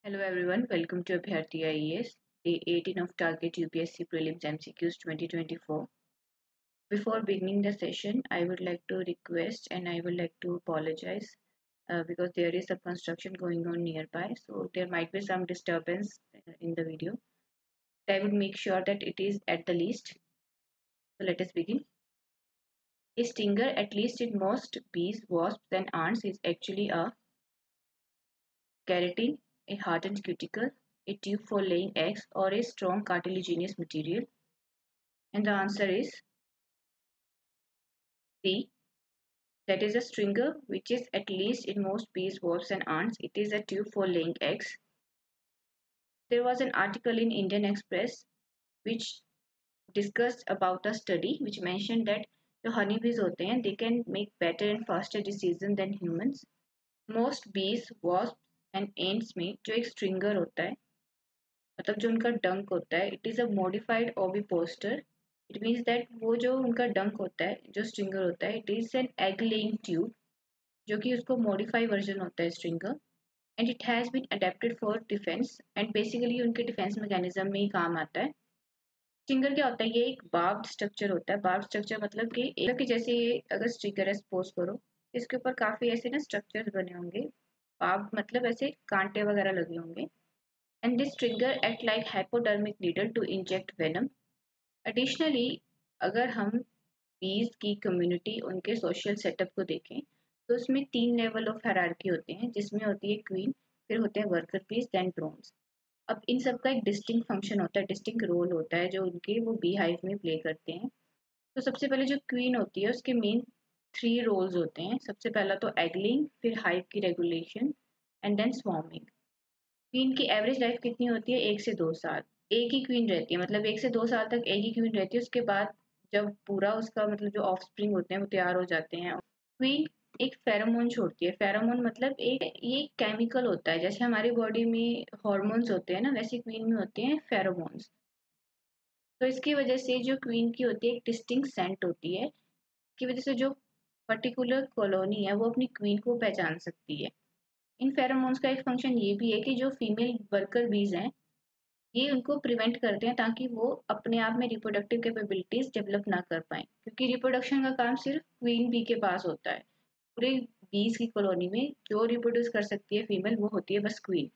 Hello everyone, welcome to Abhyarthi IAS, Day 18 of Target UPSC Prelims MCQs 2024. Before beginning the session, I would like to request and I would like to apologize because there is a construction going on nearby, so there might be some disturbance in the video. I would make sure that it is at the least. So let us begin. A stinger, at least in most bees, wasps, and ants, is actually a keratin, a hardened cuticle, a tube for laying eggs, or a strong cartilaginous material. And the answer is C. That is a stringer, which is at least in most bees, wasps, and ants. It is a tube for laying eggs. There was an article in Indian Express which discussed about a study which mentioned that जो honeybees होते हैं they can make better and faster decisions than humans. Most bees, wasps and ants में जो एक stringer होता है मतलब जो उनका डंक होता है it is a modified ovipositor. It means that वो जो उनका डंक होता है जो स्ट्रिंगर होता है it is an egg laying tube जो कि उसको मॉडिफाई वर्जन होता है stinger and it has been adapted for defence and basically उनके डिफेंस मैकेनिज्म में ही काम आता है। स्ट्रिंगर क्या होता है? ये एक बार्ब्ड स्ट्रक्चर होता है। बार्ब्ड स्ट्रक्चर मतलब कि एक कि जैसे ये अगर स्ट्रिंगर है सपोज करो इसके ऊपर काफ़ी ऐसे ना स्ट्रक्चर्स बने होंगे। बार्ब्ड मतलब ऐसे कांटे वगैरह लगे होंगे and this stinger act like hypodermic needle to inject venom. Additionally अगर हम बीज की कम्युनिटी उनके सोशल सेटअप को देखें तो उसमें 3 लेवल ऑफ हायरार्की होते हैं जिसमें होती है क्वीन, फिर होते हैं वर्कर बीज, देन ड्रोन्स। अब इन सब का एक डिस्टिंक्ट फंक्शन होता है, डिस्टिंक्ट रोल होता है जो उनके वो बी हाइव में प्ले करते हैं। तो सबसे पहले जो क्वीन होती है उसके मेन 3 रोल्स होते हैं। सबसे पहला तो एगलिंग, फिर हाइव की regulation and then swarming. Queen की एवरेज लाइफ कितनी होती है? 1 से 2 साल एक ही क्वीन रहती है, मतलब 1 से 2 साल तक एक ही क्वीन रहती है। उसके बाद जब पूरा उसका मतलब जो ऑफस्प्रिंग होते हैं वो तैयार हो जाते हैं। क्वीन एक फेरोमोन छोड़ती है। फेरोमोन मतलब ये केमिकल होता है, जैसे हमारी बॉडी में हॉर्मोन्स होते हैं ना वैसे क्वीन में होते हैं फेरोमोन्स। तो इसकी वजह से जो क्वीन की होती है एक डिस्टिंक्ट सेंट होती है, इसकी वजह से जो पर्टिकुलर कॉलोनी है वो अपनी क्वीन को पहचान सकती है। इन फेरोमोन्स का एक फंक्शन ये भी है कि जो फीमेल वर्कर बीज हैं ये उनको प्रिवेंट करते हैं ताकि वो अपने आप में रिप्रोडक्टिव कैपेबिलिटीज डेवलप ना कर पाए, क्योंकि रिप्रोडक्शन का काम सिर्फ क्वीन बी के पास होता है। पूरे बीज की कॉलोनी में जो रिप्रोड्यूस कर सकती है फीमेल वो होती है बस क्वीन।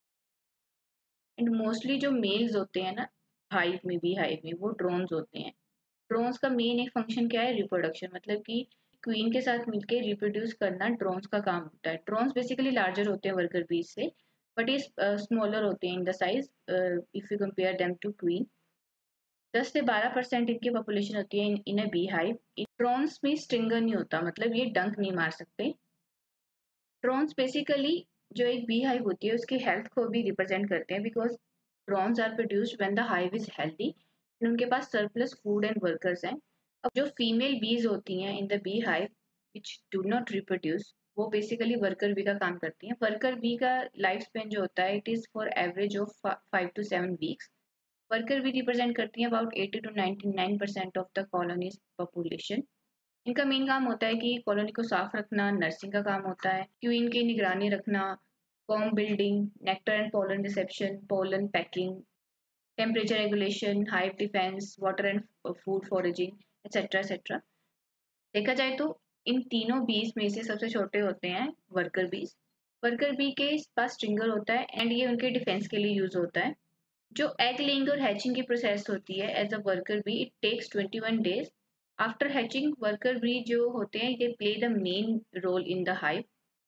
एंड मोस्टली जो मेल्स होते हैं ना हाइव में, बी हाइव में, वो ड्रोन्स होते हैं। ड्रोन्स का मेन एक फंक्शन क्या है? रिप्रोडक्शन, मतलब कि क्वीन के साथ मिलकर रिप्रोड्यूस करना ड्रोन्स का काम होता है। ड्रोन्स बेसिकली लार्जर होते हैं वर्कर बीज से, बट ये स्मॉलर होते हैं in the size if you compare them to queen. 10 से 12% इनकी पॉपुलेशन होती है in a bee hive. Drones में स्ट्रिंगर नहीं होता, मतलब ये डंक नहीं मार सकते। ड्रोन्स बेसिकली जो एक बी हाइव होती है उसकी हेल्थ को भी रिप्रेजेंट करते हैं, because drones are produced when the hive is healthy, उनके पास सरप्लस फूड एंड वर्कर्स हैं। अब जो फीमेल बीज होती हैं in the bee hive which do not reproduce, वो बेसिकली वर्कर बी का काम करती हैं। वर्कर बी का लाइफ स्पेन जो होता है it is for average of 5 to 7 weeks. Worker bee represent करती हैं about 80 to 99% of the colonies population. इनका मेन काम होता है कि कॉलोनी को साफ रखना, नर्सिंग का काम होता है, क्वीन की निगरानी रखना, comb building, nectar and pollen reception, pollen packing, temperature regulation, hive defence, water and food foraging, etcetera etcetera. देखा जाए तो इन तीनों बीज में से सबसे छोटे होते हैं वर्कर बीज। वर्कर बी के पास स्ट्रिंगर होता है एंड ये उनके डिफेंस के लिए यूज होता है। जो एग लेइंग और हैचिंग की प्रोसेस होती है as a worker bee it takes 21 days। After hatching worker bee जो होते हैं ये play the main role in the hive.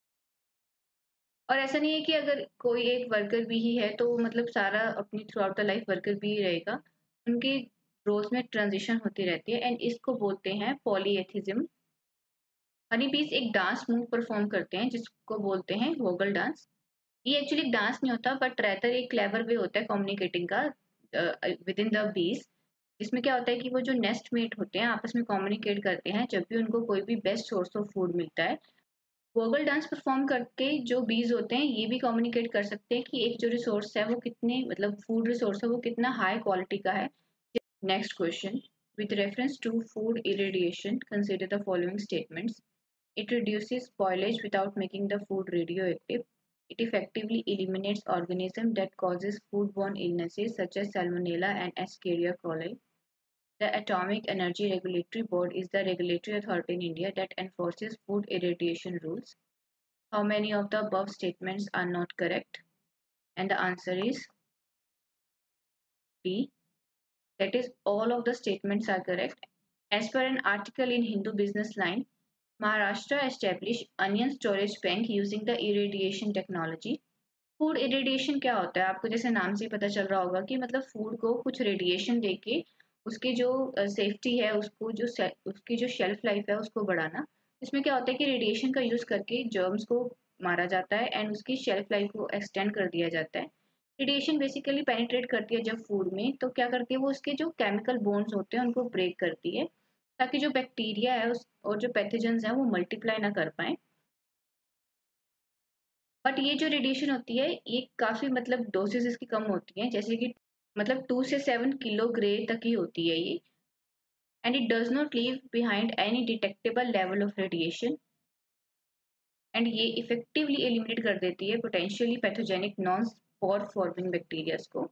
और ऐसा नहीं है कि अगर कोई एक वर्कर बी ही है तो मतलब सारा अपनी throughout the life worker bee ही रहेगा। उनके रोल्स में ट्रांजिशन होती रहती है एंड इसको बोलते हैं पॉलीएथिज्म। हनी बीज एक डांस मूव परफॉर्म करते हैं जिसको बोलते हैं वोगल डांस। ये एक्चुअली एक डांस नहीं होता बट रेदर एक क्लेवर वे होता है कम्युनिकेटिंग का विद इन द बीज। इसमें क्या होता है कि वो जो नेस्ट मेट होते हैं आपस में कम्युनिकेट करते हैं जब भी उनको कोई भी बेस्ट सोर्स ऑफ फूड मिलता है। वोगल डांस परफॉर्म करके जो बीज होते हैं ये भी कम्युनिकेट कर सकते हैं कि एक जो रिसोर्स है वो कितने मतलब फूड रिसोर्स है वो कितना हाई क्वालिटी का है। Next question, with reference to food irradiation consider the following statements. It reduces spoilage without making the food radioactive. It effectively eliminates organisms that causes foodborne illnesses such as Salmonella and Escherichia coli. The Atomic Energy Regulatory Board is the regulatory authority in India that enforces food irradiation rules. How many of the above statements are not correct? And the answer is D. That is, all of the statements are correct. As per an article in Hindu Business Line, Maharashtra established onion storage bank using the irradiation technology. Food irradiation क्या होता है? आपको जैसे नाम से ही पता चल रहा होगा कि मतलब फूड को कुछ रेडिएशन देके उसकी जो सेफ्टी है, उसको जो उसकी जो शेल्फ लाइफ है उसको बढ़ाना। इसमें क्या होता है कि रेडिएशन का यूज़ करके जर्म्स को मारा जाता है एंड उसकी शेल्फ लाइफ को एक्सटेंड कर दिया जाता है। रेडिएशन बेसिकली पेनिट्रेट करती है जब फूड में, तो क्या करती है वो उसके जो केमिकल बॉन्ड्स होते हैं उनको ब्रेक करती है, ताकि जो बैक्टीरिया है उस और जो पैथोजेंस हैं वो मल्टीप्लाई ना कर पाए। बट ये जो रेडिएशन होती है ये काफ़ी मतलब डोसेस इसकी कम होती हैं, जैसे कि मतलब 2 से 7 किलो ग्रे तक ही होती है ये। And it does not leave behind any detectable level of radiation. And ये इफेक्टिवली एलिमिनेट कर देती है potentially pathogenic non spore forming bacterias को,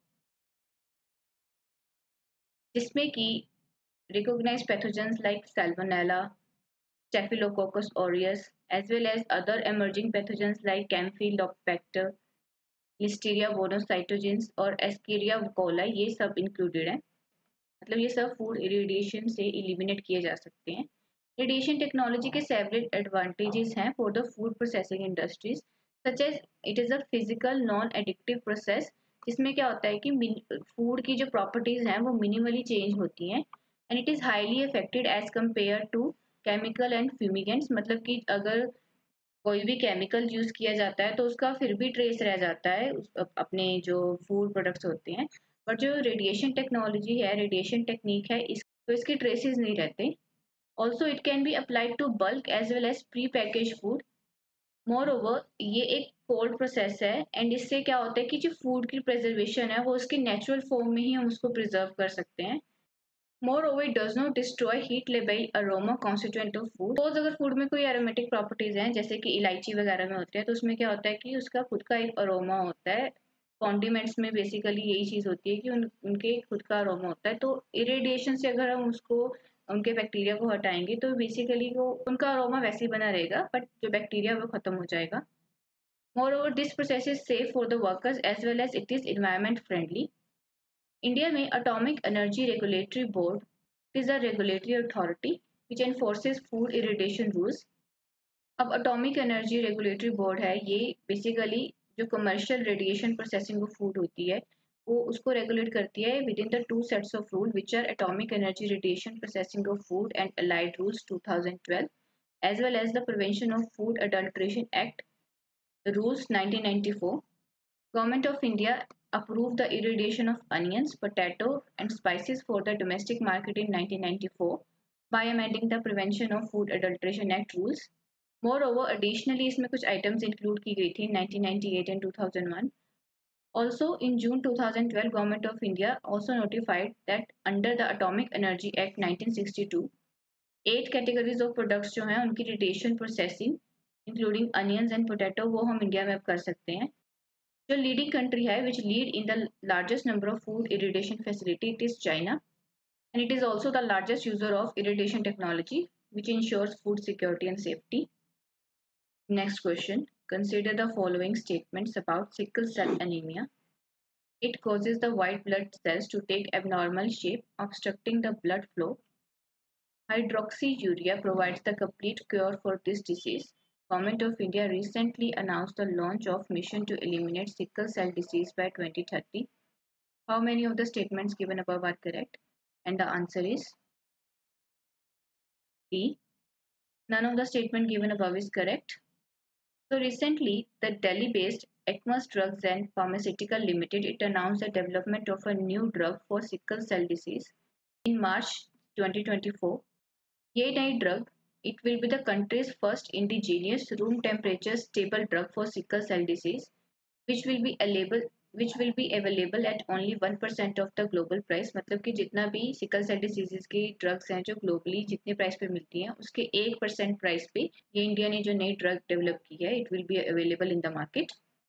जिसमें कि recognised pathogens like salmonella, staphylococcus aureus, as well as other emerging pathogens like Campylobacter, listeria monocytogenes और escherichia coli, ये सब इंक्लूडेड है। मतलब ये सब फूड इरिडिएशन से एलिमिनेट किए जा सकते हैं। रेडिएशन टेक्नोलॉजी के सेवरल एडवांटेजेस हैं for the food processing industries, such as it is a physical non एडिक्टिव प्रोसेस, जिसमें क्या होता है कि फूड की जो प्रॉपर्टीज हैं वो मिनिमली चेंज होती हैं and it is highly affected as compare to chemical and fumigants. मतलब कि अगर कोई भी केमिकल यूज़ किया जाता है तो उसका फिर भी ट्रेस रह जाता है अपने जो फूड प्रोडक्ट्स होते हैं, बट जो रेडिएशन टेक्नोलॉजी है, रेडिएशन टेक्निक है, इस तो इसके ट्रेसेस नहीं रहते। Also it can be applied to bulk as well as pre package food. Moreover ये एक कोल्ड प्रोसेस है एंड इससे क्या होता है कि जो फूड की प्रिजर्वेशन है वो उसके नेचुरल फॉर्म में ही हम उसको प्रिजर्व कर सकते हैं। Moreover, it does not destroy heat labile aroma constituent of food. Suppose अगर फूड में कोई एरोमेटिक प्रॉपर्टीज हैं जैसे कि इलायची वगैरह में होते हैं, तो उसमें क्या होता है कि उसका खुद का एक अरोमा होता है। कॉन्डिमेंट्स में बेसिकली यही चीज़ होती है कि उनके खुद का अरोमा होता है। तो इरेडिएशन से अगर हम उसको उनके बैक्टीरिया को हटाएंगे तो बेसिकली वो उनका अरोमा वैसे ही बना रहेगा, बट जो बैक्टीरिया वो खत्म हो जाएगा। Moreover, this process is safe for the workers as well as it is environment friendly. India में atomic energy regulatory board is a regulatory authority which enforces food irradiation rules. अब atomic energy regulatory board है, ये basically जो commercial radiation processing of food होती है वो उसको regulate करती है within the two sets of rule which are atomic energy radiation processing of food and allied rules 2012 as well as the prevention of food adulteration act rules 1994। Government of India approved the irradiation of onions, potato, and spices for the domestic market in 1994 by amending the Prevention of Food Adulteration Act rules. Moreover, additionally, इसमें कुछ items include की गई थी in 1998 and 2001. Also, in June 2012, Government of India also notified that under the Atomic Energy Act 1962, 8 categories of products जो हैं उनकी radiation processing, including onions and potato, वो हम इंडिया में अब कर सकते हैं। जो लीडिंग कंट्री है which lead in the largest number of food irradiation facility, it is China and it is also the largest user of irradiation technology which ensures food security and safety. Next question, consider the following statements about sickle cell anaemia. It causes the white blood cells to take abnormal shape, obstructing the blood flow. Hydroxyurea provides the complete cure for this disease. Government of India recently announced the launch of mission to eliminate sickle cell disease by 2030. How many of the statements given above are correct? And the answer is D. None of the statement given above is correct. So recently, the Delhi-based Ekmas Drugs and Pharmaceutical Limited, it announced the development of a new drug for sickle cell disease in March 2024. ये नई drug it will be the country's first indigenous room temperature stable drug for sickle cell disease, which will be available at only 1% of the global price. मतलब कि जितना भी sickle cell diseases की drugs हैं जो globally जितने price पे मिलती हैं उसके 1% प्राइस पे ये इंडिया ने जो नई ड्रग डेवलप की है, it will be available in the market.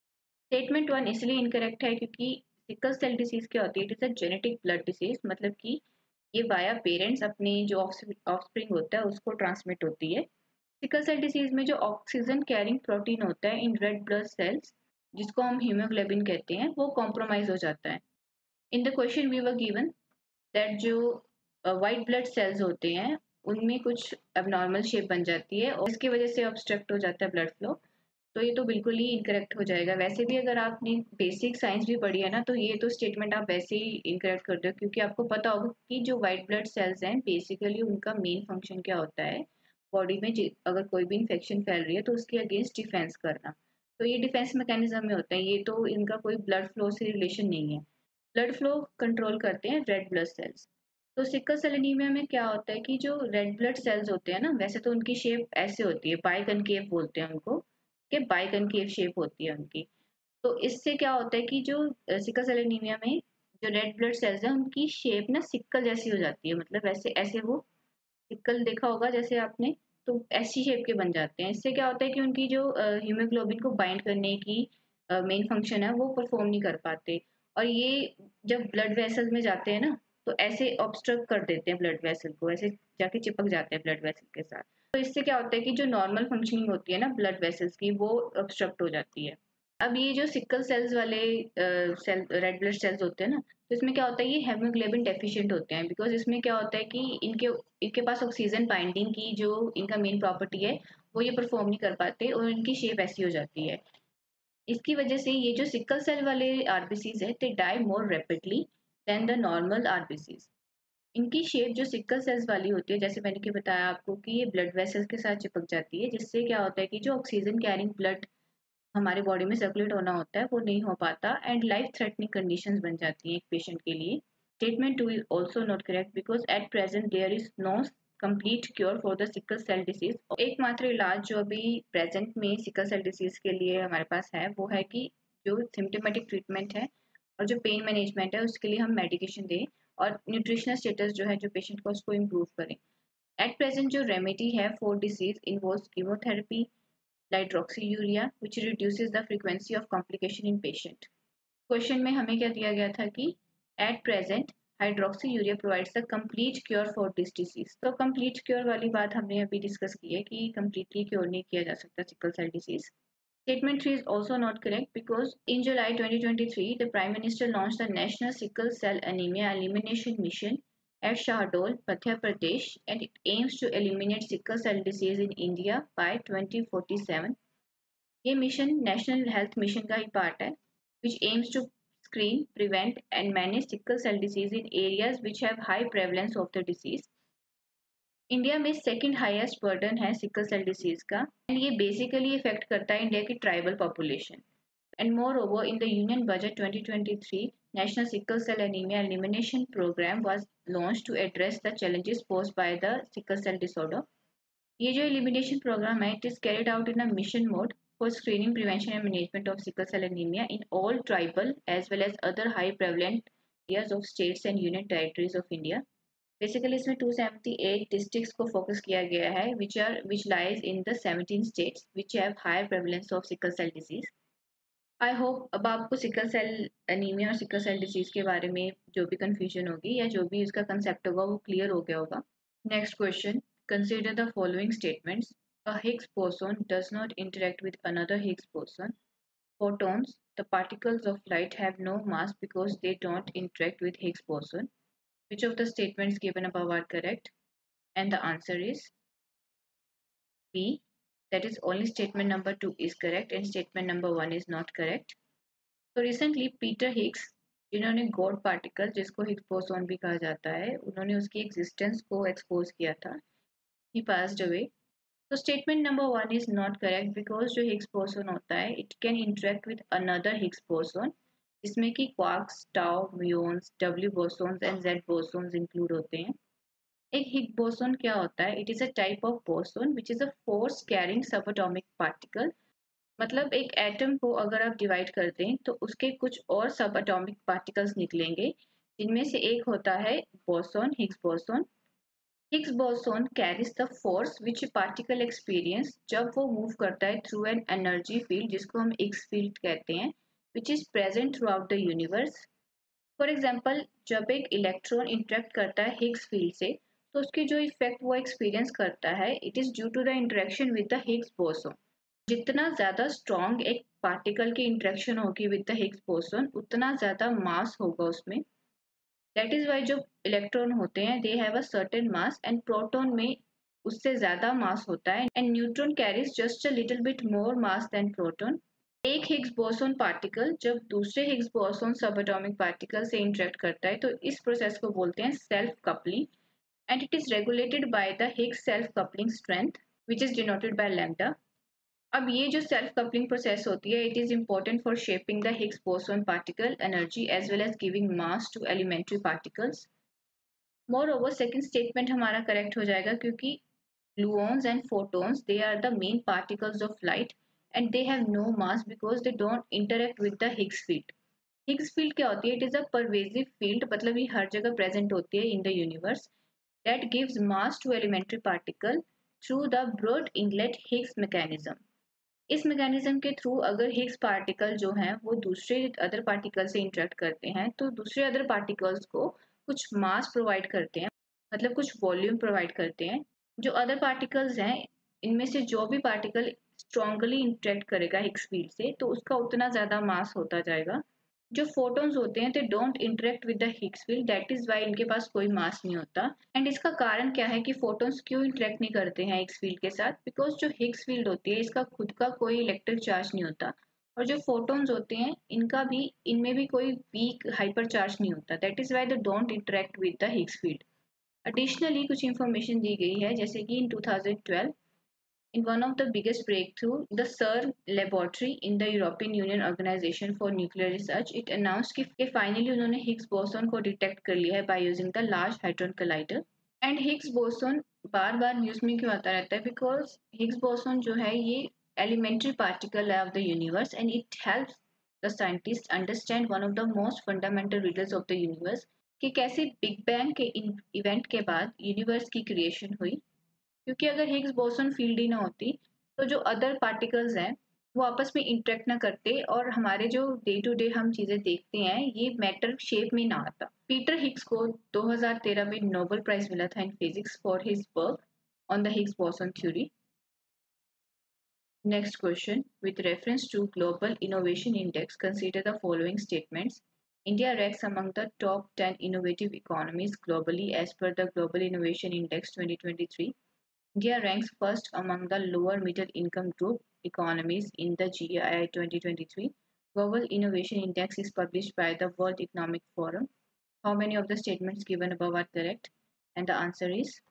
Statement 1 इसलिए इनकरेक्ट है क्योंकि सिकल सेल डिसीज क्या होती है, it is a genetic blood disease, मतलब कि ये वाया पेरेंट्स अपने जो ऑफस्प्रिंग होता है उसको ट्रांसमिट होती है। सिकल सेल डिसीज में जो ऑक्सीजन कैरिंग प्रोटीन होता है इन रेड ब्लड सेल्स, जिसको हम हीमोग्लोबिन कहते हैं, वो कॉम्प्रोमाइज हो जाता है। In the question we were given that जो वाइट ब्लड सेल्स होते हैं उनमें कुछ abnormal शेप बन जाती है और इसकी वजह से ऑब्स्ट्रक्ट हो जाता है ब्लड फ्लो। तो ये तो बिल्कुल ही इनकरेक्ट हो जाएगा। वैसे भी अगर आपने बेसिक साइंस भी पढ़ी है ना, तो ये तो स्टेटमेंट आप वैसे ही इनकरेक्ट कर दो, क्योंकि आपको पता होगा कि जो वाइट ब्लड सेल्स हैं बेसिकली उनका मेन फंक्शन क्या होता है, बॉडी में अगर कोई भी इंफेक्शन फैल रही है तो उसके अगेंस्ट डिफेंस करना। तो ये डिफेंस मैकेनिज्म में होता है, ये तो इनका कोई ब्लड फ्लो से रिलेशन नहीं है। ब्लड फ्लो कंट्रोल करते हैं रेड ब्लड सेल्स। तो सिकल सेल एनीमिया में क्या होता है कि जो रेड ब्लड सेल्स होते हैं ना, वैसे तो उनकी शेप ऐसे होती है, बाइकनकेव बोलते हैं उनको, कि बाइकनकेव शेप होती है उनकी। तो इससे क्या होता है कि जो सिकल सेल एनीमिया में जो रेड ब्लड सेल्स हैं उनकी शेप ना सिक्कल जैसी हो जाती है, मतलब ऐसे ऐसे वो सिक्कल देखा होगा जैसे आपने, तो ऐसी शेप के बन जाते हैं। इससे क्या होता है कि उनकी जो हीमोग्लोबिन को बाइंड करने की मेन फंक्शन है वो परफॉर्म नहीं कर पाते। और ये जब ब्लड वेसल में जाते हैं ना, तो ऐसे ऑब्स्ट्रक्ट कर देते हैं ब्लड वेसल को, ऐसे जाके चिपक जाते हैं ब्लड वेसल के साथ। तो इससे क्या होता है कि जो नॉर्मल फंक्शनिंग होती है ना ब्लड वेसल्स की, वो ऑब्स्ट्रक्ट हो जाती है। अब ये जो सिकल सेल्स वाले सेल रेड ब्लड सेल्स होते हैं ना, तो इसमें क्या होता है, ये हेमोग्लोबिन डेफिशिएंट होते हैं, बिकॉज इसमें क्या होता है कि इनके इनके पास ऑक्सीजन बाइंडिंग की जो इनका मेन प्रॉपर्टी है वो ये परफॉर्म नहीं कर पाते और इनकी शेप ऐसी हो जाती है। इसकी वजह से ये जो सिकल सेल वाले आरबीसीज है, they die more rapidly than the normal RBCs. इनकी शेप जो सिकल सेल्स वाली होती है, जैसे मैंने कि बताया आपको कि ये ब्लड वेसल्स के साथ चिपक जाती है, जिससे क्या होता है कि जो ऑक्सीजन कैरिंग ब्लड हमारे बॉडी में सर्कुलेट होना होता है वो नहीं हो पाता, एंड लाइफ थ्रेटनिंग कंडीशंस बन जाती हैं एक पेशेंट के लिए। Statement 2 is also not correct because at present there is no complete cure for the sickle cell disease. एकमात्र इलाज जो अभी प्रेजेंट में सिकल सेल डिसीज के लिए हमारे पास है वो है कि जो सिम्टोमेटिक ट्रीटमेंट है और जो पेन मैनेजमेंट है उसके लिए हम मेडिकेशन दें, और न्यूट्रिशनल स्टेटस जो है जो पेशेंट का उसको इम्प्रूव करें। एट प्रेजेंट जो रेमेडी है for disease involves chemotherapy, hydroxyurea, which reduces the frequency of complication in patient. Question में हमें क्या दिया गया था कि at present hydroxyurea provides the complete cure for this disease. तो कंप्लीट क्योर वाली बात हमने अभी डिस्कस की है कि कंप्लीटली क्योर नहीं किया जा सकता sickle cell disease. Statement 3 is also not correct because in July 2023, the Prime Minister launched the National Sickle Cell Anemia Elimination Mission at Shahdol, Madhya Pradesh, and it aims to eliminate sickle cell disease in India by 2047. ये mission national health mission का ही part है, which aims to screen, prevent, and manage sickle cell disease in areas which have high prevalence of the disease. India में second highest burden है sickle cell disease का, and ये basically effect करता है India की tribal population. And moreover in the union budget 2023 national sickle cell anaemia elimination programme was launch to address the challenges posed by the sickle cell disorder. ये जो elimination programme है, it is carried out in a mission mode for screening prevention and management of sickle cell anaemia in all tribal as well as other high prevalent areas of states and union territories of India. Basically इसमें 278 districts को focus किया गया है which lies in the 17 states which have higher prevalence of sickle cell disease. I hope अब आपको sickle cell anaemia और sickle cell disease के बारे में जो भी कंफ्यूजन होगी या जो भी इसका कंसेप्ट होगा वो क्लियर हो गया होगा। Next question, consider the following statements. A Higgs बोson does not interact with another Higgs boson. Photons, the particles of light, have no mass because they don't interact with Higgs boson. Which of the statements given above are correct? And the answer is B. That is, only statement number 2 is correct and statement number 1 is not correct. तो recently Peter Higgs, जिन्होंने God particle जिसको Higgs boson भी कहा जाता है, उन्होंने उसकी existence को एक्सपोज किया था। He passed away. तो statement number 1 is not correct because जो हिग्स बोसॉन होता है it can interact with another Higgs boson, जिसमें कि quarks, tau, muons, W bosons and Z bosons include होते हैं। एक हिग बोसॉन क्या होता है? It is a type of boson which is a force carrying subatomic particle. मतलब एक एटम को अगर आप डिवाइड कर दें तो उसके कुछ और सब एटॉमिक पार्टिकल्स निकलेंगे, जिनमें से एक होता है boson, Higgs boson. Higgs boson carries the force which particle experience जब वो मूव करता है थ्रू एन एनर्जी फील्ड, जिसको हम एक्स फील्ड कहते हैं, which is present throughout the universe. For example, जब एक इलेक्ट्रॉन इंटरेक्ट करता है हिग्स फील्ड से, तो उसकी जो इफेक्ट वो एक्सपीरियंस करता है, it is due to the interaction with the Higgs boson. जितना ज्यादा स्ट्रॉन्ग एक पार्टिकल की इंटरेक्शन होगी विद द हिग्स बोसोन, उतना ज्यादा मास होगा उसमें. दैट इज वाई जो इलेक्ट्रॉन होते हैं they have a certain mass, and proton में उससे ज्यादा मास होता है, and neutron carries just a little bit more mass than proton. एक हिग्स बोसोन पार्टिकल जब दूसरे Higgs boson subatomic particle से इंटरेक्ट करता है, तो इस प्रोसेस को बोलते हैं self coupling, and it is regulated by the Higgs self coupling strength, which is denoted by lambda. अब ये जो सेल्फ कपलिंग प्रोसेस होती है, it is important for shaping the Higgs boson particle energy as well as giving mass to elementary particles. Moreover second statement हमारा correct हो जाएगा, क्योंकि gluons and photons, they are the main particles of light, and they have no mass because they don't interact with the Higgs field. Higgs field क्या होती है? It is a pervasive field, मतलब ये हर जगह present होती है in the universe, that gives mass to elementary particle through the Broad-Inglet Higgs mechanism. इस mechanism के थ्रू अगर हिग्स पार्टिकल जो हैं वो दूसरे अदर पार्टिकल से इंटरेक्ट करते हैं, तो दूसरे अदर पार्टिकल्स को कुछ मास प्रोवाइड करते हैं, मतलब कुछ वॉल्यूम प्रोवाइड करते हैं. जो अदर पार्टिकल्स हैं, इनमें से जो भी पार्टिकल स्ट्रॉन्गली इंटरेक्ट करेगा हिग्स फील्ड से, तो उसका उतना ज़्यादा मास होता जाएगा. जो फोटॉन्स होते हैं, they don't interact with the Higgs field, that is why इनके पास कोई मास नहीं होता. एंड इसका कारण क्या है कि फोटॉन्स क्यों इंटरेक्ट नहीं करते हैं हिग्स फील्ड के साथ? बिकॉज जो हिग्स फील्ड होती है, इसका खुद का कोई इलेक्ट्रिक चार्ज नहीं होता, और जो फोटॉन्स होते हैं इनका भी, इनमें भी कोई वीक हाइपर चार्ज नहीं होता. That is why they don't interact with the Higgs field. Additionally कुछ इंफॉर्मेशन दी गई है, जैसे कि इन 2012, in one of the biggest breakthrough, the CERN laboratory in the European Union Organization for Nuclear Research, it announced कि finally उन्होंने Higgs boson को detect कर लिया है by using the Large Hadron Collider. And Higgs boson बार बार news में क्यों आता रहता है? बिकॉज Higgs boson जो है ये elementary particle है of the universe, and it helps the scientists understand one of the most fundamental riddles of the universe, कि कैसे बिग बैंग के इवेंट के बाद यूनिवर्स की क्रिएशन हुई. क्योंकि अगर हिग्स बोसोन फील्ड ही ना होती, तो जो अदर पार्टिकल्स हैं वो आपस में इंटरेक्ट ना करते, और हमारे जो डे टू डे हम चीज़ें देखते हैं ये मैटर शेप में ना आता. पीटर हिग्स को 2013 में नोबेल प्राइज मिला था in physics for his work on the Higgs boson theory. Next question. With reference to Global Innovation Index, consider the following statements. India ranks among the top 10 innovative economies globally as per the Global Innovation Index 2023. India ranks first among the lower middle income group economies in the GII 2023. Global Innovation Index is published by the World Economic Forum. How many of the statements given above are correct? And the answer is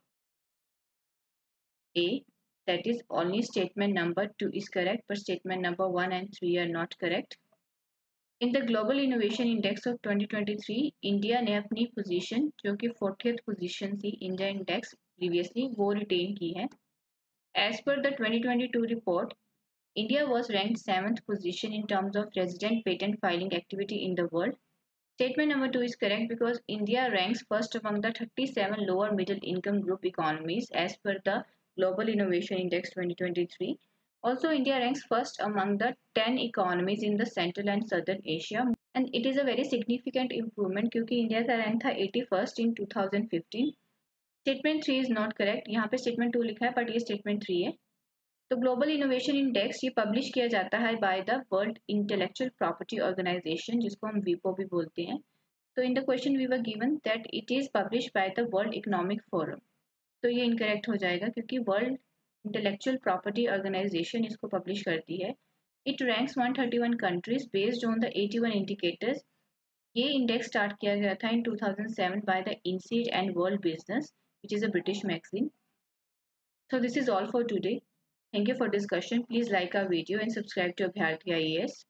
A. That is, only statement number 2 is correct, but statement number 1 and 3 are not correct. In the Global Innovation Index of 2023, India ने अपनी position जो कि 40th position थी India index previously, वो written की है. As per the 2022 report, India was ranked 7th position in terms of resident patent filing activity in the world. Statement number 2 is correct because India ranks first among the 37 lower middle income group economies as per the Global Innovation Index 2023. Also, India ranks first among the 10 economies in the Central and Southern Asia, and it is a very significant improvement क्योंकि India का rank था 81st in 2015. Statement 3 is not correct. यहाँ पे statement 2 लिखा है but ये statement 3 है. तो ग्लोबल इनोवेशन इंडेक्स ये पब्लिश किया जाता है by the world intellectual property organisation, जिसको हम वीपो भी बोलते हैं. तो in the question we were given that it is publish by the world economic forum. तो ये इनकरेक्ट हो जाएगा क्योंकि वर्ल्ड इंटेलेक्चुअल प्रॉपर्टी ऑर्गेनाइजेशन इसको पब्लिश करती है. It ranks 131 countries based on the 81 indicators. ये इंडेक्स स्टार्ट किया गया था इन 2007 by the INSEAD and world business, which is a British magazine. So this is all for today. Thank you for discussion. Please like our video and subscribe to Abhyarthi IAS.